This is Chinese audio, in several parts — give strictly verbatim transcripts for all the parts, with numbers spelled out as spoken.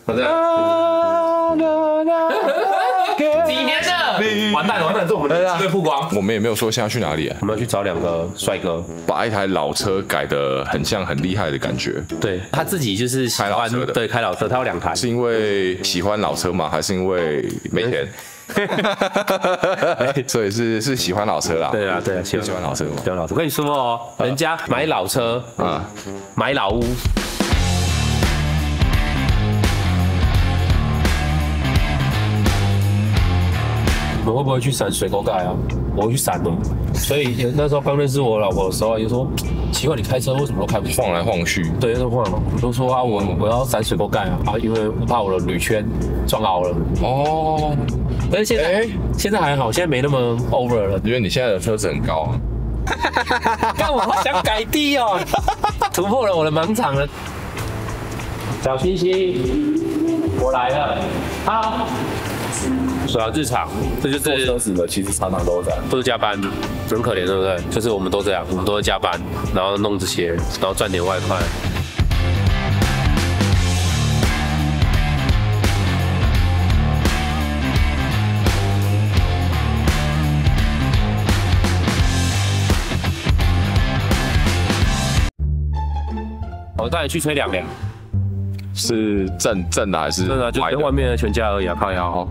几年的？完蛋了，完蛋了，这我们的被曝光。 我们也没有说现在去哪里、啊， 我们要去找两个帅哥， 把一台老车改得很像很厉害的感觉。 对他自己就是喜欢开老车的， 对，开老车，他有两台。 是因为喜欢老车吗？还是因为没钱？所以是是喜欢老车啦。 对啊，对啊，喜喜欢老车嘛。 喜欢老车。我跟你说哦，人家买老车啊，买老屋。我们会不会去闪水沟盖啊？我会去闪哦。所以那时候刚认识我老婆的时候，就说奇怪，你开车为什么都开不出？ 晃来晃去。 对，都晃了。我都说啊，我我要闪水沟盖啊，啊，因为我怕我的铝圈撞凹了。哦。但是现在、欸、现在还好，现在没那么 over 了， 因为你现在的车子很高啊。 但我好想改地哦，突破了我的盲场了。小星星，我来了。好。是啊，日常，这就是车子的，其实常常都在， 都是加班，很可怜，对不对？就是我们都这样，我们都是加班，然后弄这些，然后赚点外快。我带你去吹凉凉， 是正正的还是？ 正的，就跟外面的全家而已啊，靠腰哈。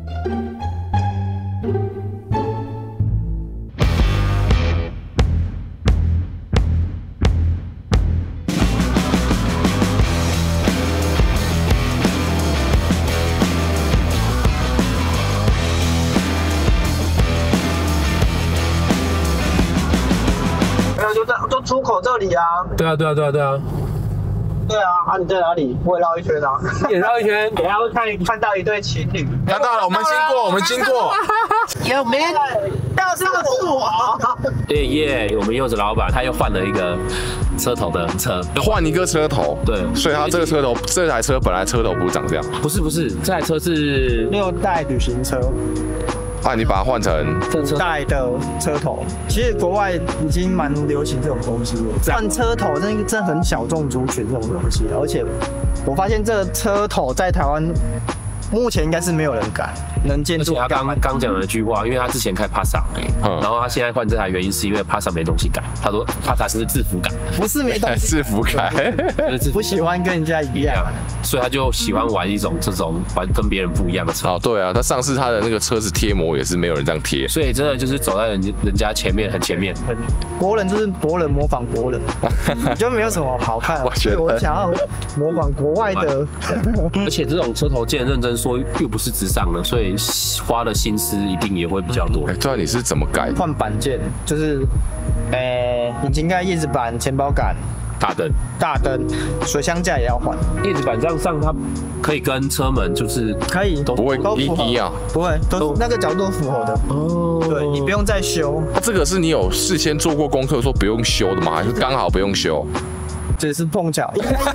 就出口这里啊！ 对啊，对啊，对啊，对啊， 对啊！啊，你在哪里？我也绕一圈啊！ 也绕一圈， 等下会看看到一对情侣。 看到了，我们经过，我们经过。 有没有？要是我。 耶耶！我们柚子老板他又换了一个车头的车， 换一个车头。对，所以他这个车头，这台车本来车头不是长这样。 不是不是，这台车是六代旅行车。 啊，你把它换成带的车头，其实国外已经蛮流行这种东西了。换车头真真很小众族群这种东西，而且我发现这车头在台湾目前应该是没有人敢能见度。 他刚刚讲了一句话，因为他之前开 Passa， 嗯，然后他现在换这台原因是因为 Passa 没东西改。他说 Passa 是制服感， 不是没东西， 制服感， 不喜欢跟人家一样， 所以他就喜欢玩一种这种玩跟别人不一样的车。 哦，对啊，他上次他的那个车子贴膜也是没有人这样贴， 所以真的就是走在人人家前面，很前面。 国人就是国人模仿国人，就没有什么好看。我觉得我想要模仿国外的， 而且这种车头件认真说又不是直上的，所以花的心思一定也会比较多。 哎，对啊，你是怎么改？ 换板件，就是，呃，引擎盖、叶子板、前保杆、 大灯、 大灯、水箱架也要换。 叶子板这样上，它可以跟车门就是可以都不会滴滴啊， 不会，都那个角度都符合的。哦，对你不用再修。 那这个是你有事先做过功课说不用修的吗？还是刚好不用修？ 只是碰巧。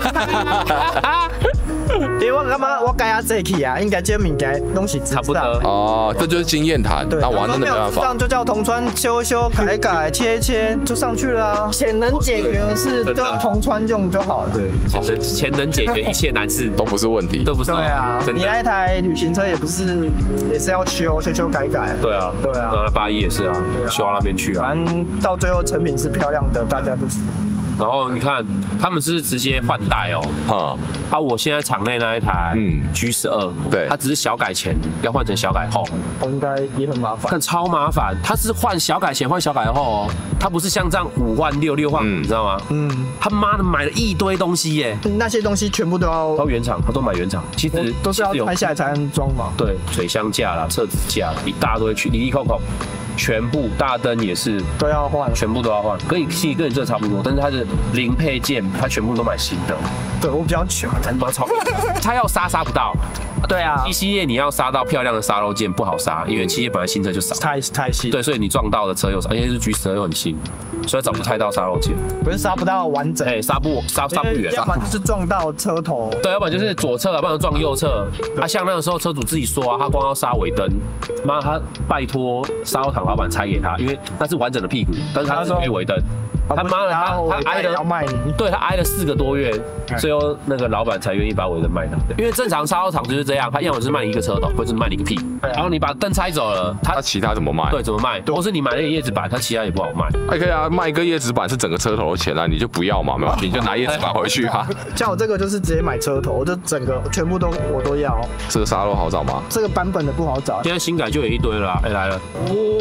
因为我感觉我改下这去啊，应该这物件东西差不多哦，这就是经验谈。那我真的没办法， 这样就叫铜穿修修改改切切就上去了啊。潜能解决的事就铜穿用就好了。对， 潜能潜能解决一切难事都不是问题， 都不是。 对啊，你那一台旅行车也不是也是要修修修改改。 对啊，对啊，那八一也是啊，修到那边去啊。 反正到最后成品是漂亮的，大家都知道。 然后你看，他们是直接换代哦。啊、嗯，啊，我现在场内那一台，嗯 ，G 十二，对，它只是小改前要换成小改后， 应该也很麻烦， 但超麻烦。它是换小改前换小改后哦，它不是像这样五换六六换五，你知道吗？嗯，他妈的买了一堆东西耶， 那些东西全部都要都原厂，他都买原厂，其实都是要拍下来才能装嘛。 对，水箱架啦、车子架一大堆去，里里扣扣。全部大灯也是都要换， 全部都要换，跟你其实跟你这差不多，但是它的零配件它全部都买新的。 对我比较穷， 他妈超，他要杀杀不到。 对啊， 七系列你要杀到漂亮的杀肉件不好杀，因为七系列本来新车就少， 太太新。 对，所以你撞到的车又少，而且是G 十二又很新。 所以找不太到刹漏器。 不是刹不到完整， 哎，刹不刹刹不远， 要不然就是撞到车头， 对，要不然就是左侧，要不然撞右侧。啊，像那个时候车主自己说啊，他光要刹尾灯，妈他拜托刹油厂老板拆给他，因为那是完整的屁股，但是他是没尾灯。他妈的，他他挨了，对他挨了四个多月，最后那个老板才愿意把尾灯卖他。因为正常刹油厂就是这样，他要么就是卖你一个车头，或者是卖你一个屁股。然后你把灯拆走了，他他其他怎么卖？ 对，怎么卖？或是你买那个叶子板，他其他也不好卖。 还可以啊，卖一个叶子板是整个车头的钱啊，你就不要嘛，没关系，你就拿叶子板回去啊。 像我这个就是直接买车头，我就整个全部都我都要。 这个刹漏好找吗？ 这个版本的不好找。 现在新改就有一堆了，哎来了。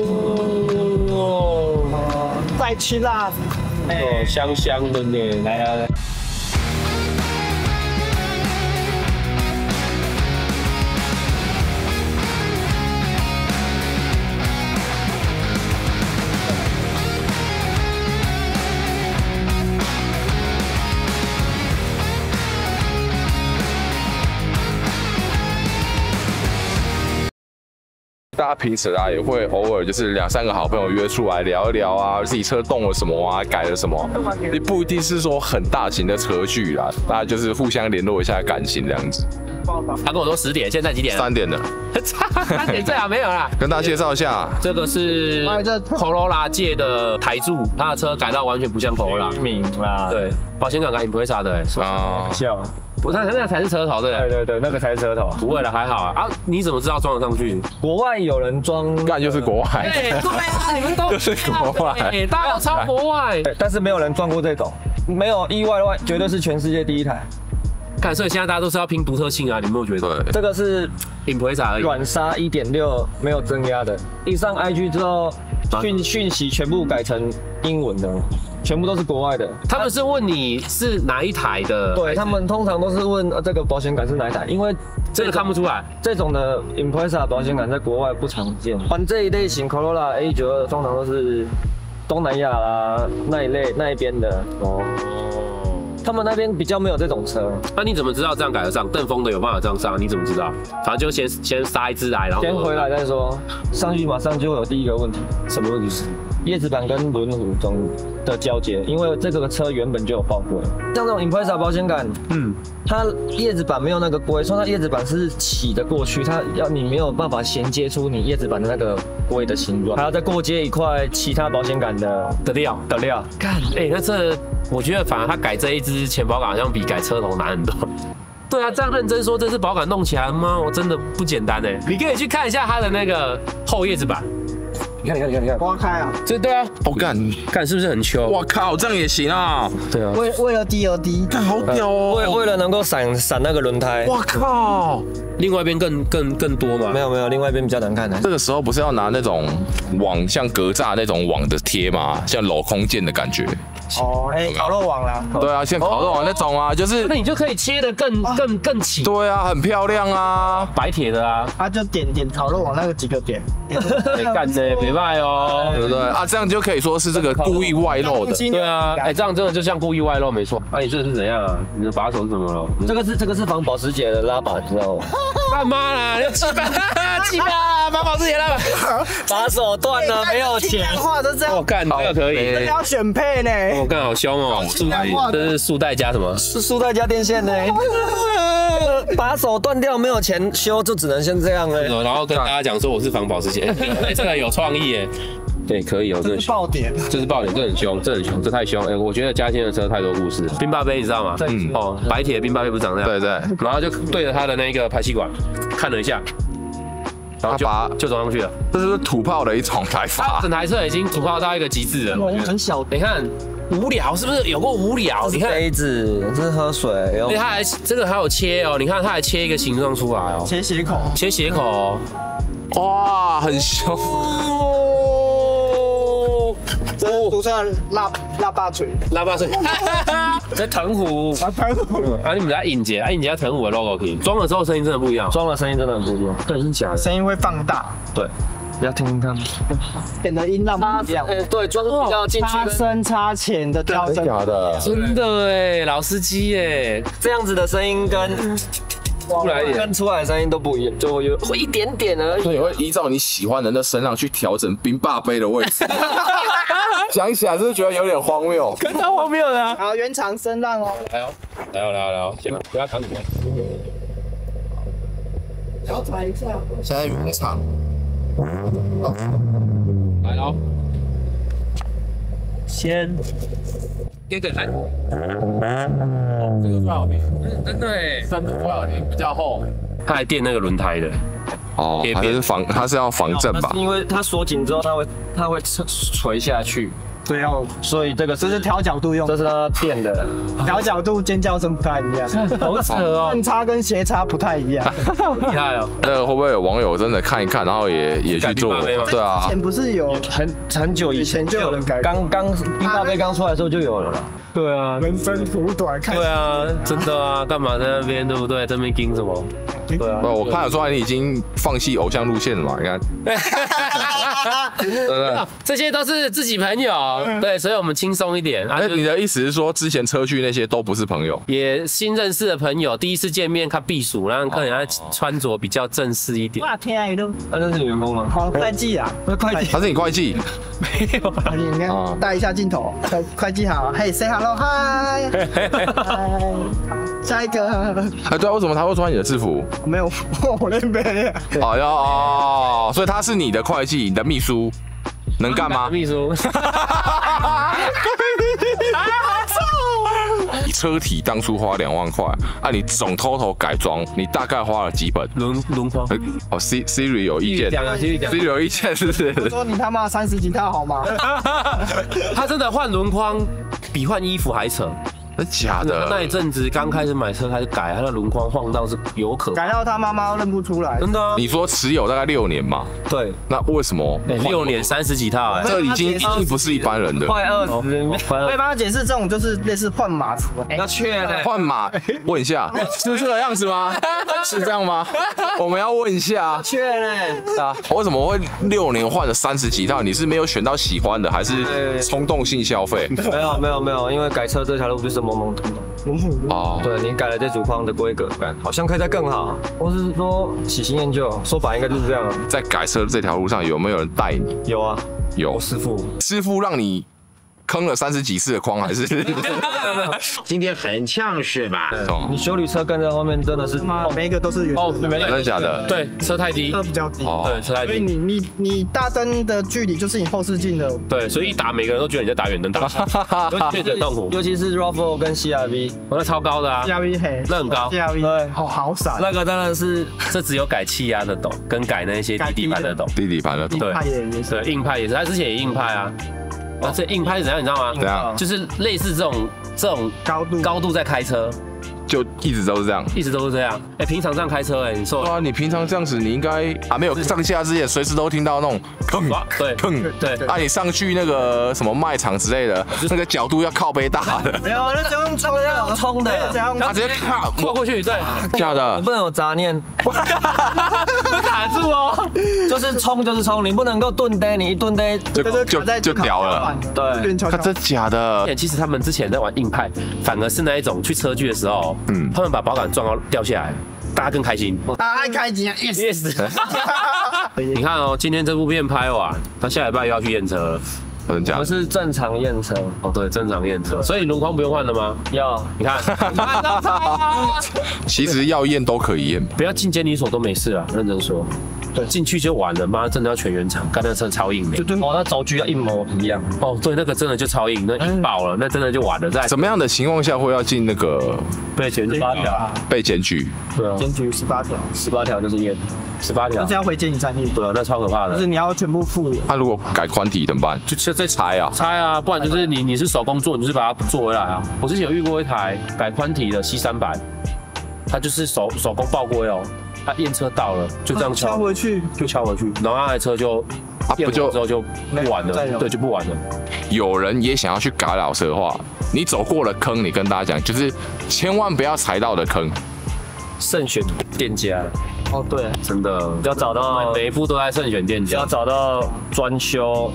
哦，再吃辣。 哦，香香的呢，来啊！ 大家平时啊也会偶尔就是两三个好朋友约出来聊一聊啊，自己车动了什么啊，改了什么，也不一定是说很大型的车距啦，大家就是互相联络一下感情这样子。 他跟我说十点，现在几点？ 三点的。 三点最好没有啦。 跟大家介绍一下， 这个是 Corolla 界的台柱，他的车改到完全不像 Corolla。 明啦。 对，保险杠改 Impreza 的， 啊， 笑。 不，那那才是车头，对不对？ 对对对，那个才是车头。 不会了，还好啊。啊，你怎么知道装得上去？ 国外有人装， 干就是国外。 对对啊，你们都就是国外， 大家都抄国外。 但是没有人撞过这种，没有意外的话，绝对是全世界第一台。 看，所以现在大家都是要拼独特性啊，你有没有觉得？ 这个是 Impreza 而已， 软刹 一点六 没有增压的。一上 I G 之后，讯讯息全部改成英文的，全部都是国外的。 他们是问你是哪一台的？ 对他们通常都是问、呃、这个保险杆是哪一台，因为这个看不出来。这种的 Impreza 保险杆在国外不常见。换这一类型 Corolla A 九二通常都是东南亚啦那一类那一边的哦。他们那边比较没有这种车。 那你怎么知道这样改得上？邓峰的有办法这样上，你怎么知道？反正就先先杀一只来，然后先回来再说。上去马上就会有第一个问题， 什么问题？ 叶子板跟轮毂中的交接，因为这个车原本就有爆过。像这种 Impreza 保险杆，嗯，它叶子板没有那个龟，所以它叶子板是起得过去，它要你没有办法衔接出你叶子板的那个龟的形状，还要再过接一块其他保险杆的的料的料。 干，哎、欸，那这我觉得反而他改这一支前保杆好像比改车头难很多。对啊，这样认真说，这支保杆弄起来吗？我真的不简单哎。你可以去看一下它的那个后叶子板。你看，你看，你看，你看， 挖开啊！ 这对啊， 我干， 看是不是很秋？ 我靠，这样也行啊！ 对啊， 为为了低而低， 干好屌哦！ 为为了能够闪闪那个轮胎， 我靠！ 另外一边更更更多吗？ 没有没有，另外一边比较难看的。 这个时候不是要拿那种网，像格栅那种网的贴吗？像镂空件的感觉。 哦，哎，烤肉网啦。 对啊，像烤肉网那种啊，就是。 那你就可以切得更更更起。 对啊，很漂亮啊， 白铁的啊。 啊，就点点烤肉网那个几个点。 没干呢，别卖哦， 对不对？啊，这样就可以说是这个故意外露的。 对啊，哎，这样真的就像故意外露，没错。啊，你这是怎样啊？你的把手是怎么了？ 这个是这个是防保时捷的拉把，你知道吗？ 干嘛啦？要气吧，气吧，防保时捷拉把。 把手断了，没有钱。话都这样。 我干，这个可以。 这要选配呢。 我干，好凶哦！束带，这是束带加什么？ 是束带加电线呢。把手断掉，没有钱修，就只能先这样了。 然后跟大家讲说我是防保时捷，哎，这个有创意耶。对，可以哦，这是爆点， 这是爆点，这很凶，这很凶，这太凶。哎，我觉得嘉兴的车太多故事。冰霸杯你知道吗？嗯。哦，白铁冰霸杯不是长这样？ 对对。 然后就对着他的那个排气管看了一下，然后就把就走上去了。 这是土炮的一种开法。 整台车已经土炮到一个极致了。 很小， 你看无聊是不是？有够无聊。你看杯子，这是喝水。 而且它还这个还有切哦，你看它还切一个形状出来哦。 切斜口。切斜口哦。 哇，很凶。 这涂上腊腊八嘴， 腊八嘴，这藤壶， 啊藤壶， 啊你们在引节，啊引节藤壶的 logo 可以，装了之后声音真的不一样， 装了声音真的很不一样，对，是假的，声音会放大，对，不要听听看，变得音量不一样，对，装比较进去，插深插浅的调整， 假的， 真的哎，老司机哎， 这样子的声音跟出来一点， 跟出来的声音都不一样，就会有会一点点而已。 所以会依照你喜欢的那声浪去调整冰霸杯的位置。想起来是不是觉得有点荒谬？ 跟他荒谬的啊！ 好，原厂声浪哦。 来哦，来哦，来哦，来哦，先不要扛你们。 调查一下。 现在原厂。 来喽， 先给给来。这个多少年？真的哎，真的多少年？比较厚。他还垫那个轮胎的。 哦，它是防，它是要防震吧？ 因为它锁紧之后，它会它会垂下去， 对哦， 所以这个这是调角度用， 这是它垫的。 调角度尖叫声不太一样， 好扯哦， 正差跟斜差不太一样。 厉害哦！ 那个会不会有网友真的看一看，然后也也去做？对啊之，前不是有很很久以前就有人改， 刚刚冰霸杯刚出来的时候就有了啦。对啊， 人生苦短，看对啊，真的啊，干嘛在那边对不对？在那边盯什么？对啊， 不，我看得出来你已经放弃偶像路线了嘛？你看，对不对？ 这些都是自己朋友，对，所以我们轻松一点啊。 那你的意思是说，之前车距那些都不是朋友？ 也新认识的朋友，第一次见面看避暑，让客人穿着比较正式一点。 哇，天啊，一路， 那这是你员工吗？ 好，会计啊， 会计。 他是你会计？ 没有啊， 你看带一下镜头，会会计好，嘿 ，say hello， 嗨，嗨，下一个， 哎，对啊，为什么他会穿你的制服？ 没有，我那边， 哦要哦，所以他是你的会计，你的秘书，能干吗？ 秘书。 你车体当初花两万块，啊，你总 total 改装，你大概花了几本？ 轮轮框。 哦 ，C Siri 有意见讲啊，继续讲。 ，Siri 有意见是不是？ 我说你他妈三十几套好吗？ 他真的换轮框比换衣服还扯。 真假的？ 那一阵子刚开始买车开始改，他的轮框晃到是有可能。 改到他妈妈都认不出来。 真的啊？ 你说持有大概六年嘛？ 对， 那为什么六年三十几套？哎， 这已经已经不是一般人的。 快二十， 我帮他解释，这种就是类似换马子。 要确认。 换马，问一下，是这个样子吗？是这样吗？我们要问一下。 确认啊，为什么会六年换了三十几套？你是没有选到喜欢的，还是冲动性消费？ 没有没有没有，因为改车这条路就是懵懵懂懂。 哦， 对你改了这组框的规格感，好像可以再更好，或是说喜新厌旧，说法应该就是这样。 在改车这条路上，有没有人带你？ 有啊， 有师傅， 师傅让你坑了三十几次的框，还是？ 今天很呛是吧？ 你修理车跟在后面真的是， 每一个都是原哦，没真的假的？ 对，车太低， 车比较低， 对，车太低。 所以你你你大灯的距离就是你后视镜的。 对，所以一打每个人都觉得你在打远灯打，确实很痛苦。 尤其是 R A V O 跟 C R V， 我那超高的啊 C R V 黑， 那很高 C R V 对， 好好闪。 那个真的是， 这只有改气压的斗，跟改那些地底盘的斗。 地底盘的懂。 对它也也是。 对，硬派也是，他之前也硬派啊。那这硬派是怎样，你知道吗？ 怎样？ 就是类似这种这种高度高度在开车， 就一直都是这样。 一直都是这样。哎，平常这样开车，哎，你说对啊，你平常这样子，你应该啊没有上下之前，随时都听到那种砰对砰对啊，你上去那个什么卖场之类的，那个角度要靠背大的， 没有，那只用冲的， 冲的这样他直接靠跨过去，对， 假的你。不能有杂念， 会卡住哦。 就是冲就是冲，你不能够顿呆，你一顿呆就就就屌了。 对， 他真假的？ 其实他们之前在玩硬派，反而是那一种去车距的时候，嗯，他们把保杆撞到掉下来，大家更开心。 大家开机啊 ，yes。你看哦，今天这部片拍完，他下礼拜又要去验车了。 真假的？ 我们是正常验车， 哦，对，正常验车，所以轮框不用换了吗？ 要你看， 其实要验都可以验。 不要进监理所都没事啊，认真说。对，进去就完了，妈真的要全原厂，干那车超硬的。 哦，那轴距要一模一样。 哦，对，那个真的就超硬，那硬爆了，那真的就完了。在什么样的情况下会要进那个被检举八条， 被检举？ 对啊， 检举十八条， 十八条就是验， 十八条就是，要回监理站验， 对啊，那超可怕的。 就是你要全部付。 他如果改宽体怎么办？ 就就再拆啊？ 拆啊，不然就是你你是手工做，你就是把它做回来啊。我之前有遇过一台改宽体的 C 三百，它就是手手工爆龟哦。他验车到了，就这样敲回去， 就敲回去，然后那台车就啊不就之后就不玩了，对，就不玩了。 有人也想要去改老车的话，你走过了坑，你跟大家讲，就是千万不要踩到的坑， 慎选店家。 哦，对， 真的要找到每一步都在慎选店家， 要找到专修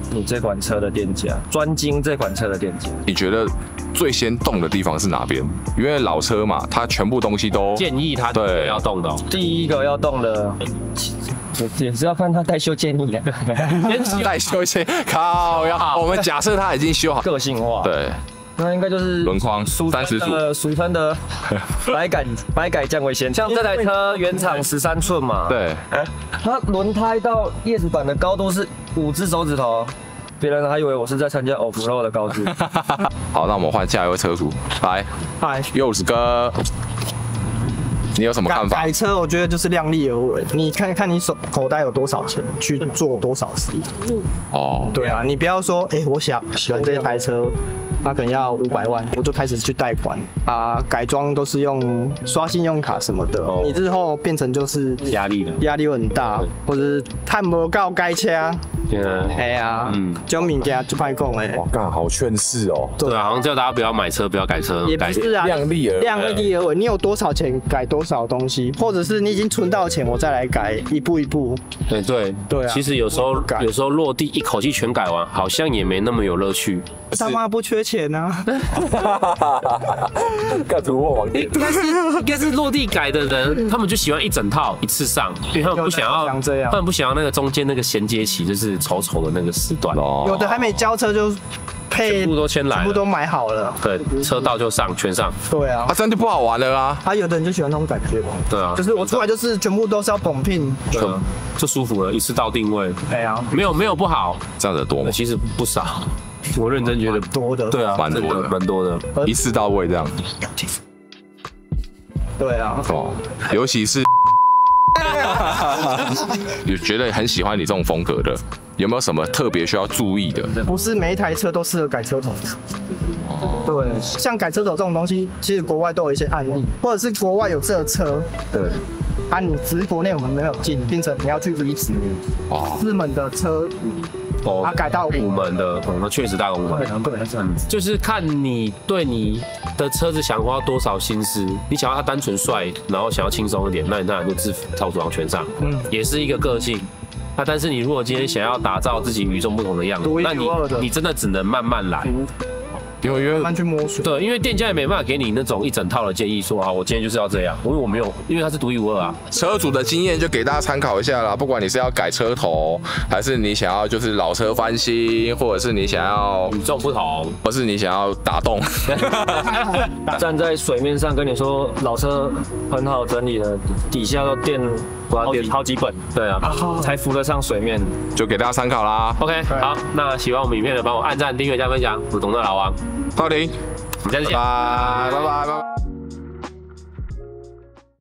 你这款车的店家，专精这款车的店家。 你觉得最先动的地方是哪边？因为老车嘛，它全部东西都建议他对要动的、哦。 第一个要动的，也是要看他代修建议的。 代修一些，靠呀！我们假设它已经修好， 个性化。 对。 那应该就是轮框三十组， 俗称的百改百改降为先。像这台车原厂十三寸嘛， 对， 它轮胎到叶子板的高度是五只手指头，别人还以为我是在参加 off road 的高度。 好，那我们换下一位车主，来， 嗨， 柚子哥，你有什么看法？ 改车我觉得就是量力而为，你看看你手口袋有多少钱去做多少事。 哦， 对啊，你不要说，哎、欸，我想喜欢这台车。他可能要五百万，我就开始去贷款啊，改装都是用刷信用卡什么的，哦、你日后变成就是压力了， 压力很大，或者是探不到改车，哎呀，嗯，这种物件就歹讲诶。 哇，干好劝世哦。 对啊，好像叫大家不要买车，不要改车， 也不是啊， 量力而量力而为，你有多少钱改多少东西，或者是你已经存到钱，我再来改，一步一步。 对对对啊，其实有时候有时候落地一口气全改完，好像也没那么有乐趣。 他妈不缺钱啊！ 干突破网点， 应该是应该是落地改的人，他们就喜欢一整套一次上，因为他们不想要这样， 他们不想要那个中间那个衔接期，就是丑丑的那个时段。 有的还没交车就配， 全部都先来， 全部都买好了。 对，车到就上，全上。 对啊， 啊，这样就不好玩了啊。 啊，有的人就喜欢那种感觉。 对啊， 就是我出来就是全部都是要捧聘， 对啊，就舒服了，一次到定位。 对啊， 没有没有不好， 这样子多吗？ 其实不少。我认真觉得多的， 对啊， 蛮多的， 蛮多的， 一次到位这样。 对啊， 哦，尤其是有觉得很喜欢你这种风格的，有没有什么特别需要注意的？ 不是每一台车都适合改车头。对，像改车头这种东西，其实国外都有一些案例，或者是国外有这车，对，啊，你只是国内我们没有进，变成你要去移植哦，四门的车。哦，它改到五门的，嗯，那确实大公分。不能这样子，就是看你对你的车子想花多少心思。你想要它单纯帅，然后想要轻松一点，那你当然就制服超装全上，嗯，也是一个个性。那但是你如果今天想要打造自己与众不同的样子，那你你真的只能慢慢来。 因为慢慢去摸索， 对，因为店家也没办法给你那种一整套的建议，说啊，我今天就是要这样，因为我没有，因为它是独一无二啊。 车主的经验就给大家参考一下啦，不管你是要改车头，还是你想要就是老车翻新，或者是你想要与众不同， 或是你想要打洞。 站在水面上跟你说老车很好整理的，底下都垫好几好几本，对啊，才浮得上水面， 就给大家参考啦。 OK， 好，那喜欢我们影片的帮我按赞、订阅、加分享，我是董乐老王。 浩林， 我们下次见， 拜拜拜拜拜拜。